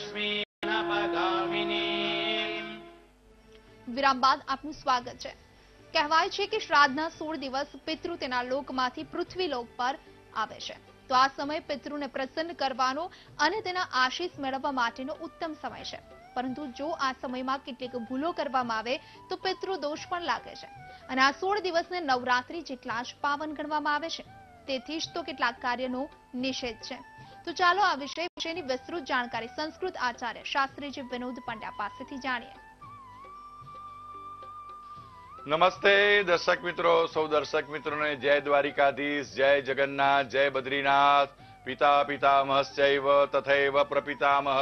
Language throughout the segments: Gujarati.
વિરામ બાદ આપનું સ્વાગત છે। કહેવાય છે કે શ્રાદ્ધના 16 દિવસ પિતૃ તેના લોકમાંથી પૃથ્વી લોક પર આવે છે, તો આ સમય પિતૃને પ્રસન્ન કરવાનો અને તેના આશીષ મેળવવા માટેનો ઉત્તમ સમય છે। પરંતુ જો આ સમયમાં કેટલીક ભૂલો કરવામાં આવે તો પિતૃ દોષ પણ લાગે છે અને આ 16 દિવસને નવરાત્રી જેટલા જ પાવન ગણવામાં આવે છે। તેથી જ તો કેટલાક કાર્યનો નિષેધ છે। તો ચાલો આ વિષયની વિસ્તૃત જાણકારી સંસ્કૃત આચાર્ય શાસ્ત્રીજી વિનોદ પંડ્યા પાસેથી જાણીએ। નમસ્તે દર્શક મિત્રો, સૌ દર્શક મિત્રોને જય દ્વારિકાધીશ, જય જગન્નાથ, જય બદ્રીનાથ। પિતા પિતામહશ્ચૈવ તથૈવ પ્રપિતામહ,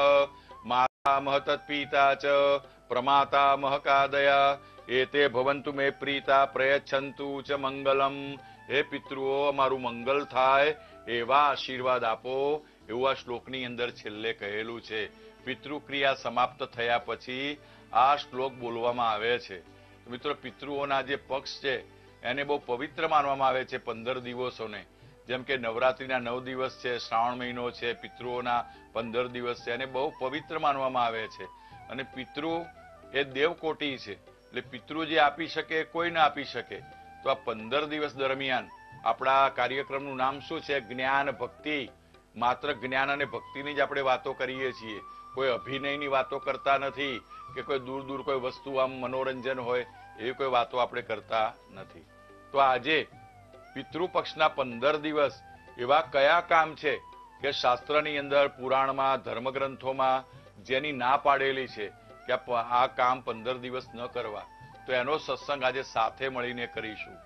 માતામહ તત્પિતા ચ પ્રમાતામહ કાદયા, એતે ભવન્તુ મે પ્રીતા પ્રયચ્છન્તુ ચ મંગલમ। હે પિતૃઓ, અમારું મંગલ થાય એવા આશીર્વાદ આપો, એવું આ શ્લોકની અંદર છેલ્લે કહેલું છે। પિતૃક્રિયા સમાપ્ત થયા પછી આ શ્લોક બોલવામાં આવે છે। મિત્રો, પિતૃઓના જે પક્ષ છે એને બહુ પવિત્ર માનવામાં આવે છે 15 દિવસોને। જેમ કે નવરાત્રીના 9 દિવસ છે, શ્રાવણ મહિનો છે, પિતૃઓના 15 દિવસ છે, એને બહુ પવિત્ર માનવામાં આવે છે। અને પિતૃ એ દેવકોટી છે, એટલે પિતૃ જે આપી શકે કોઈ ના આપી શકે। તો આ 15 દિવસ દરમિયાન આપણા કાર્યક્રમનું નામ શું છે? જ્ઞાન ભક્તિ। માત્ર જ્ઞાન અને ભક્તિની જ આપણે વાતો કરીએ છીએ, કોઈ અભિનયની વાતો કરતા નથી કે કોઈ દૂર દૂર કોઈ વસ્તુ આમ મનોરંજન હોય એવી કોઈ વાતો આપણે કરતા નથી। તો આજે પિતૃપક્ષના 15 દિવસ એવા કયા કામ છે કે શાસ્ત્રની અંદર, પુરાણમાં, ધર્મગ્રંથોમાં જેની ના પાડેલી છે કે આ કામ 15 દિવસ ન કરવા, તો એનો સત્સંગ આજે સાથે મળીને કરીશું।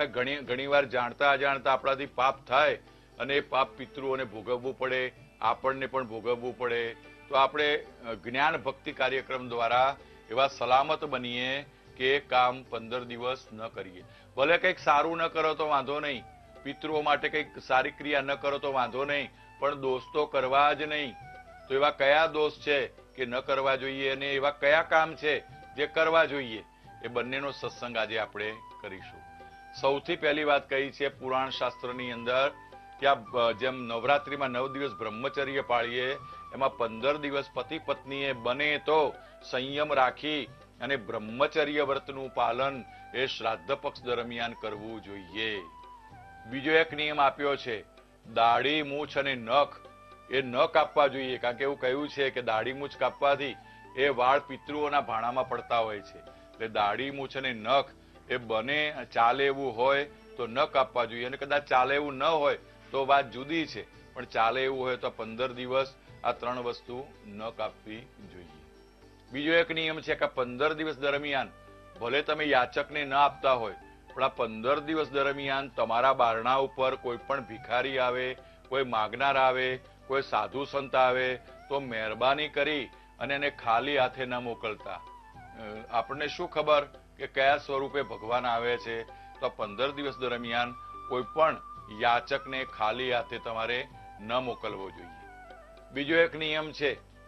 ઘણી વાર જાણતા અજાણતા આપણાથી પાપ થાય અને એ પાપ પિતૃઓને ભોગવવું પડે, આપણને પણ ભોગવવું પડે। તો આપણે જ્ઞાન ભક્તિ કાર્યક્રમ દ્વારા એવા સલામત બનીએ કે કામ 15 દિવસ ન કરીએ। ભલે કંઈક સારું ન કરો તો વાંધો નહીં, પિતૃઓ માટે કંઈક સારી ક્રિયા ન કરો તો વાંધો નહીં, પણ દોષ તો કરવા જ નહીં। તો એવા કયા દોષ છે કે ન કરવા જોઈએ અને એવા કયા કામ છે જે કરવા જોઈએ, એ બંનેનો સત્સંગ આજે આપણે કરીશું। સૌથી પહેલી વાત કહી છે પુરાણ શાસ્ત્રની અંદર કે આ જેમ નવરાત્રીમાં 9 દિવસ બ્રહ્મચર્ય પાળીએ, એમાં 15 દિવસ પતિ પત્નીએ બને તો સંયમ રાખી અને બ્રહ્મચર્ય વ્રતનું પાલન એ શ્રાદ્ધ પક્ષ દરમિયાન કરવું જોઈએ। બીજો એક નિયમ આપ્યો છે, દાઢી, મૂછ અને નખ એ ન કાપવા જોઈએ, કારણ કે એવું કહ્યું છે કે દાઢી મૂછ કાપવાથી એ વાળ પિતૃઓના ભાણામાં પડતા હોય છે। એટલે દાઢી, મૂછ અને નખ એ બને ચાલે એવું હોય તો ન કાપવા જોઈએ, અને કદાચ ચાલે એવું ન હોય તો વાત જુદી છે, પણ ચાલે એવું હોય તો 15 દિવસ આ 3 વસ્તુ ન કાપવી જોઈએ। બીજો એક નિયમ છે કે 15 દિવસ દરમિયાન ભલે તમે યાચકને ન આપતા હોય, પણ આ 15 દિવસ દરમિયાન તમારા બારણા ઉપર કોઈ પણ ભિખારી આવે, કોઈ માગનાર આવે, કોઈ સાધુ સંત આવે તો મહેરબાની કરી અને એને ખાલી હાથે ન મોકલતા। આપણને શું ખબર કે કયા સ્વરૂપે ભગવાન આવે છે? તો 15 દિવસ દરમિયાન કોઈ પણ યાચકને ખાલી હાથે તમારે ન મોકલવો જોઈએ। બીજો એક નિયમ છે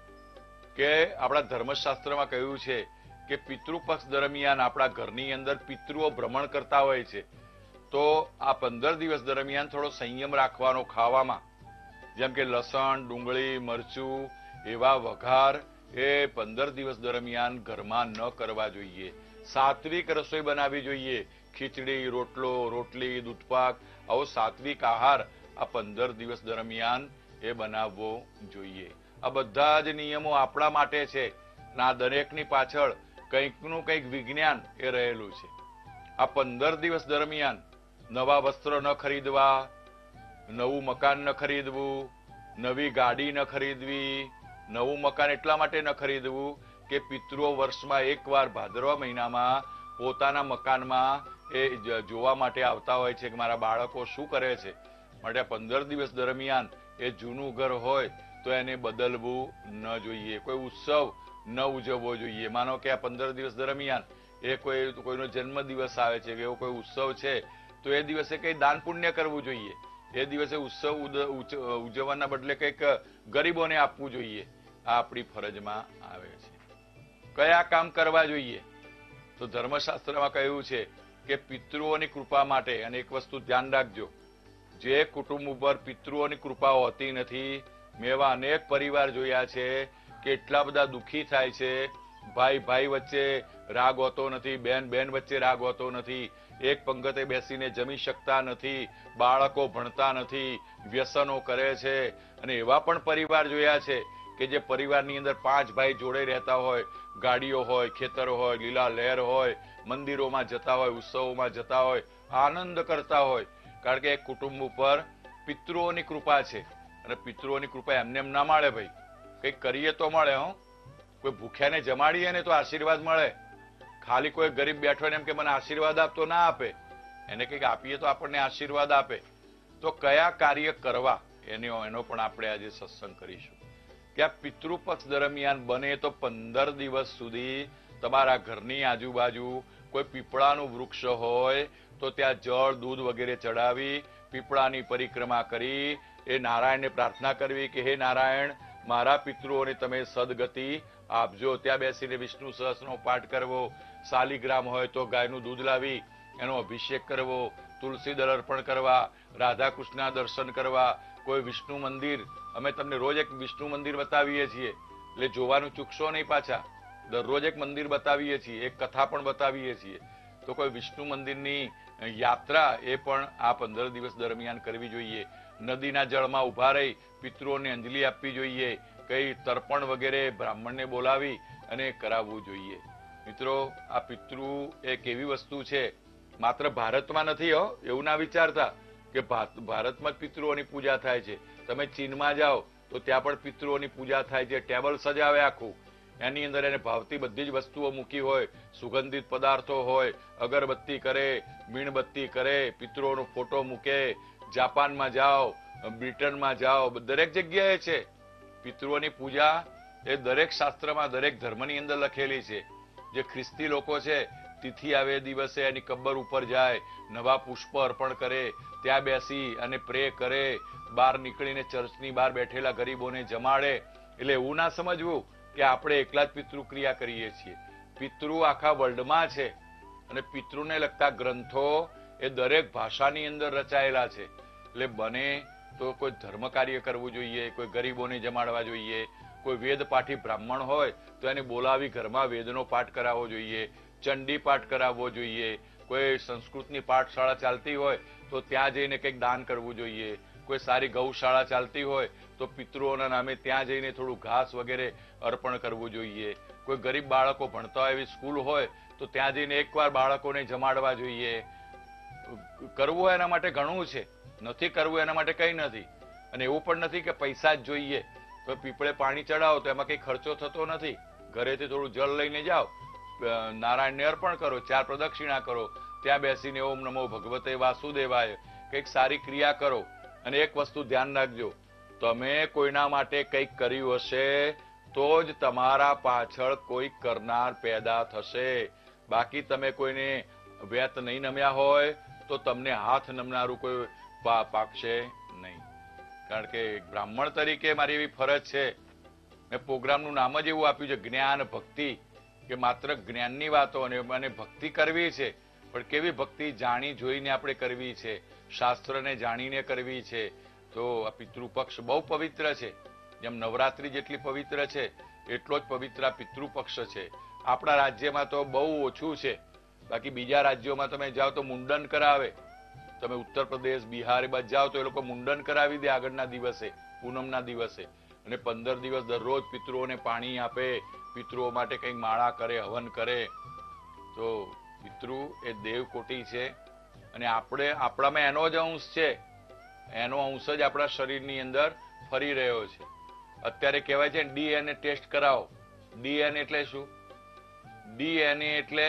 કે આપણા ધર્મશાસ્ત્રમાં કહ્યું છે કે પિતૃપક્ષ દરમિયાન આપણા ઘરની અંદર પિતૃઓ ભ્રમણ કરતા હોય છે, તો આ 15 દિવસ દરમિયાન થોડો સંયમ રાખવાનો ખાવામાં। જેમ કે લસણ, ડુંગળી, મરચું એવા વઘાર એ 15 દિવસ દરમિયાન ઘરમાં ન કરવા જોઈએ। સાત્વિક રસોઈ બનાવવી જોઈએ, ખીચડી, રોટલો, રોટલી, દૂધપાક આવો સાત્વિક આહાર આ 15 દિવસ દરમિયાન એ બનાવવો જોઈએ। આ બધા જ નિયમો આપણા માટે છે, અને આ દરેકની પાછળ કંઈકનું કંઈક વિજ્ઞાન એ રહેલું છે। આ 15 દિવસ દરમિયાન નવા વસ્ત્ર ન ખરીદવા, નવું મકાન ન ખરીદવું, નવી ગાડી ન ખરીદવી। નવું મકાન એટલા માટે ન ખરીદવું કે પિતૃઓ વર્ષમાં એકવાર ભાદરવા મહિનામાં પોતાના મકાનમાં એ જોવા માટે આવતા હોય છે કે મારા બાળકો શું કરે છે, માટે 15 દિવસ દરમિયાન એ જૂનું ઘર હોય તો એને બદલવું ન જોઈએ। કોઈ ઉત્સવ ન ઉજવવો જોઈએ। માનો કે આ 15 દિવસ દરમિયાન એ કોઈનો જન્મ દિવસ આવે છે કે એવો કોઈ ઉત્સવ છે, તો એ દિવસે કઈ દાન પુણ્ય કરવું જોઈએ। એ દિવસે ઉત્સવ ઉજવવાના બદલે કંઈક ગરીબોને આપવું જોઈએ। આ આપણી ફરજમાં આવે છે। કયા કામ કરવા જોઈએ? તો ધર્મશાસ્ત્રમાં કહ્યું છે કે પિતૃઓની કૃપા માટે, અને એક વસ્તુ ધ્યાન રાખજો, જે કુટુંબ ઉપર પિતૃઓની કૃપા હોતી નથી, મેં એવા અનેક પરિવાર જોયા છે કેટલા બધા દુઃખી થાય છે, ભાઈ ભાઈ વચ્ચે રાગ હોતો નથી, બેન બેન વચ્ચે રાગ હોતો નથી, એક પંગતે બેસીને જમી શકતા નથી, બાળકો ભણતા નથી, વ્યસનો કરે છે. અને એવા પણ પરિવાર જોયા છે કે જે પરિવારની અંદર 5 ભાઈ જોડે રહેતા હોય, ગાડીઓ હોય, ખેતરો હોય, લીલા લહેર હોય, મંદિરોમાં જતા હોય, ઉત્સવોમાં જતા હોય, આનંદ કરતા હોય, કારણ કે એક કુટુંબ ઉપર પિતૃઓની કૃપા છે. અને પિતૃઓની કૃપા એમને એમ ના મળે ભાઈ, કંઈક કરીએ તો મળે. કોઈ ભૂખ્યાને જમાડીએ ને તો આશીર્વાદ મળે. ખાલી કોઈ ગરીબ બેઠો ને એમ કે મને આશીર્વાદ આપતો ના આપે, એને કંઈક આપીએ તો આપણને આશીર્વાદ આપે. તો કયા કાર્ય કરવા એનો પણ આપણે આજે સત્સંગ કરીશું. કે આ પિતૃપક્ષ દરમિયાન બને તો 15 દિવસ સુધી તમારા ઘરની આજુબાજુ કોઈ પીપળાનું વૃક્ષ હોય તો ત્યાં જળ દૂધ વગેરે ચડાવી પીપળાની પરિક્રમા કરી એ નારાયણને પ્રાર્થના કરવી કે હે નારાયણ, મારા પિતૃઓને તમે સદગતિ આપજો. ત્યાં બેસીને વિષ્ણુ સહસ્રનો પાઠ કરવો, શાલિગ્રામ હોય તો ગાયનું દૂધ લાવી એનો અભિષેક કરવો, તુલસી દળ અર્પણ કરવા, રાધા કૃષ્ણના દર્શન કરવા, કોઈ વિષ્ણુ મંદિર, અમે તમને રોજ એક વિષ્ણુ મંદિર બતાવીએ છીએ, એટલે જોવાનું ચૂકશો નહીં પાછા. દરરોજ એક મંદિર બતાવીએ છીએ, એક કથા પણ બતાવીએ છીએ. તો કોઈ વિષ્ણુ મંદિરની યાત્રા એ પણ આ 15 દિવસ દરમિયાન કરવી જોઈએ. નદીના જળમાં ઉભા રહી પિતૃઓને અંજલિ આપવી જોઈએ. કઈ તર્પણ વગેરે બ્રાહ્મણને બોલાવી અને કરાવવું જોઈએ. મિત્રો, આ પિતૃ એક એવી વસ્તુ છે, માત્ર ભારતમાં નથી એવું ના વિચારતા કે ભારતમાં જ પિતૃઓની પૂજા થાય છે. તમે ચીનમાં જાઓ તો ત્યાં પણ પિતૃઓની પૂજા થાય છે. ટેબલ સજાવે આખું, એની અંદર એને ભાવતી બધી જ વસ્તુઓ મૂકી હોય, સુગંધિત પદાર્થો હોય, અગરબત્તી કરે, મીણબત્તી કરે, પિતૃઓનો ફોટો મૂકે. જાપાનમાં જાઓ, બ્રિટનમાં જાઓ, દરેક જગ્યાએ છે. પિતૃઓની પૂજા એ દરેક શાસ્ત્રમાં, દરેક ધર્મની અંદર લખેલી છે. જે ખ્રિસ્તી લોકો છે, તિથિ આવે દિવસે એની કબ્બર ઉપર જાય, નવા પુષ્પ અર્પણ કરે, ત્યાં બેસી અને પ્રે કરે, બહાર નીકળીને ચર્ચની બહાર બેઠેલા ગરીબોને જમાડે. એટલે એવું ના સમજવું કે આપણે એકલા જ પિતૃક્રિયા કરીએ છીએ. પિતૃ આખા વર્લ્ડમાં છે અને પિતૃને લગતા ગ્રંથો એ દરેક ભાષાની અંદર રચાયેલા છે. એટલે બને તો કોઈ ધર્મ કાર્ય કરવું જોઈએ, કોઈ ગરીબોને જમાડવા જોઈએ, કોઈ વેદ પાઠી બ્રાહ્મણ હોય તો એને બોલાવી ઘરમાં વેદનો પાઠ કરાવવો જોઈએ, ચંડી પાઠ કરાવવો જોઈએ. કોઈ સંસ્કૃતની પાઠશાળા ચાલતી હોય તો ત્યાં જઈને કંઈક દાન કરવું જોઈએ. કોઈ સારી ગૌશાળા ચાલતી હોય તો પિતૃઓના નામે ત્યાં જઈને થોડું ઘાસ વગેરે અર્પણ કરવું જોઈએ. કોઈ ગરીબ બાળકો ભણતા હોય એવી સ્કૂલ હોય તો ત્યાં જઈને એકવાર બાળકોને જમાડવા જોઈએ. કરવું એના માટે ઘણું છે, નથી કરવું એના માટે કંઈ નથી. અને એવું પણ નથી કે પૈસા જ જોઈએ. તો પીપળે પાણી ચડાવો તો એમાં કંઈ ખર્ચો થતો નથી. ઘરેથી થોડું જળ લઈને જાઓ, નારાયણને અર્પણ કરો, 4 પ્રદક્ષિણા કરો, ત્યાં બેસીને ઓમ નમો ભગવતે વાસુદેવાય કંઈક સારી ક્રિયા કરો. અને એક વસ્તુ ધ્યાન રાખજો, તમે કોઈના માટે કંઈક કર્યું હશે તો જ તમારા પાછળ કોઈ કરનાર પેદા થશે. બાકી તમે કોઈને વેત નહીં નમ્યા હોય તો તમને હાથ નમનારું કોઈ પાકશે નહીં. કારણ કે બ્રાહ્મણ તરીકે મારી એવી ફરજ છે, મેં પ્રોગ્રામનું નામ જ એવું આપ્યું છે, જ્ઞાન ભક્તિ, કે માત્ર જ્ઞાનની વાતો અને ભક્તિ કરવી છે. પણ કેવી ભક્તિ? જાણી જોઈને આપણે કરવી છે, શાસ્ત્રને જાણીને કરવી છે. તો આ પિતૃપક્ષ બહુ પવિત્ર છે. જેમ નવરાત્રી જેટલી પવિત્ર છે એટલો જ પવિત્ર આ પિતૃપક્ષ છે. આપણા રાજ્યમાં તો બહુ ઓછું છે, બાકી બીજા રાજ્યોમાં તમે જાઓ તો મુંડન કરાવે. તમે ઉત્તર પ્રદેશ, બિહાર એ બાજુ જાઓ તો એ લોકો મુંડન કરાવી દે આગળના દિવસે, પૂનમના દિવસે. અને 15 દિવસ દરરોજ પિતૃઓને પાણી આપે, પિતૃઓ માટે કંઈક માળા કરે, હવન કરે. તો પિતૃ એ દેવકોટી છે અને આપણામાં એનો જ અંશ છે. એનો અંશ જ આપણા શરીરની અંદર ફરી રહ્યો છે. અત્યારે કહેવાય છે ડીએનએ ટેસ્ટ કરાવો. ડીએનએ એટલે શું? ડીએનએ એટલે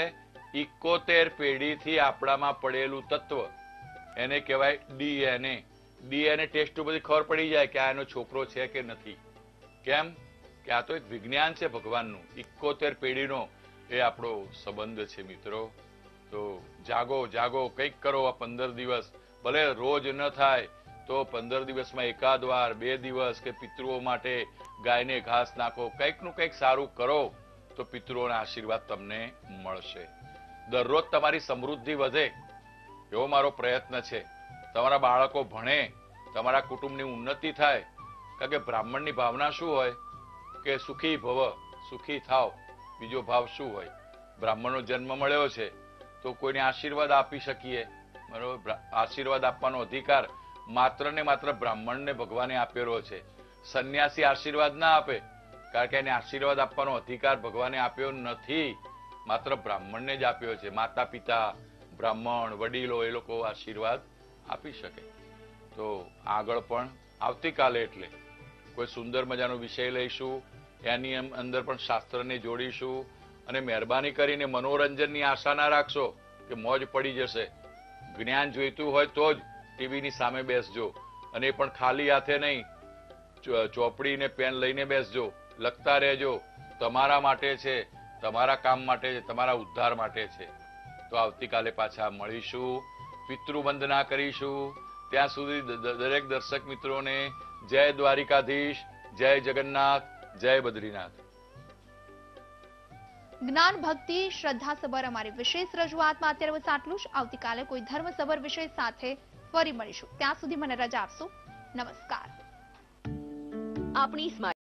71 પેઢીથી આપણામાં પડેલું તત્વ, એને કહેવાય ડીએનએ. ડીએનએ ટેસ્ટ બધી ખબર પડી જાય કે આ એનો છોકરો છે કે નથી. કેમ કે આ તો એક વિજ્ઞાન છે ભગવાનનું. 71 પેઢીનો એ આપણો સંબંધ છે મિત્રો. તો જાગો જાગો, કંઈક કરો આ 15 દિવસ. ભલે રોજ ન થાય તો 15 દિવસમાં એકાદ વાર, 2 દિવસ કે પિતૃઓ માટે ગાયને ઘાસ નાખો, કંઈકનું કંઈક સારું કરો તો પિતૃઓના આશીર્વાદ તમને મળશે. દરરોજ તમારી સમૃદ્ધિ વધે એવો મારો પ્રયત્ન છે. તમારા બાળકો ભણે, તમારા કુટુંબની ઉન્નતિ થાય. કારણ કે બ્રાહ્મણની ભાવના શું હોય કે સુખી ભવ, સુખી થાવ, બીજો ભાવ શું હોય? બ્રાહ્મણનો જન્મ મળ્યો છે તો કોઈને આશીર્વાદ આપી શકીએ, બરોબર? આશીર્વાદ આપવાનો અધિકાર માત્ર ને માત્ર બ્રાહ્મણને ભગવાને આપેલો છે. સંન્યાસી આશીર્વાદ ના આપે, કારણ કે એને આશીર્વાદ આપવાનો અધિકાર ભગવાને આપ્યો નથી, માત્ર બ્રાહ્મણને જ આપ્યો છે. માતા પિતા, બ્રાહ્મણ, વડીલો એ લોકો આશીર્વાદ આપી શકે. તો આગળ પણ આવતીકાલે એટલે કોઈ સુંદર મજાનો વિષય લઈશું, એની અંદર પણ શાસ્ત્રને જોડીશું. અને મહેરબાની કરીને મનોરંજનની આશા ના રાખશો કે મોજ પડી જશે. જ્ઞાન જોઈતું હોય તો જ ટીવીની સામે બેસજો, અને પણ ખાલી હાથે નહીં, ચોપડી ને પેન લઈને બેસજો, લખતા રહેજો. તમારા માટે છે, તમારા કામ માટે છે, તમારા ઉદ્ધાર માટે છે. તો આવતીકાલે પાછા મળીશું, પિતૃવંદના કરીશું. ત્યાં સુધી દરેક દર્શક મિત્રોને જય દ્વારિકાધીશ, જય જગન્નાથ, જય બદ્રીનાથ. જ્ઞાન ભક્તિ શ્રદ્ધાસભર અમારી વિશેષ રજૂઆતમાં અત્યારે બસ આટલું જ. આવતીકાલે કોઈ ધર્મસભર વિષય સાથે ફરી મળીશું. ત્યાં સુધી મને રજા આપશો. નમસ્કાર. આપણી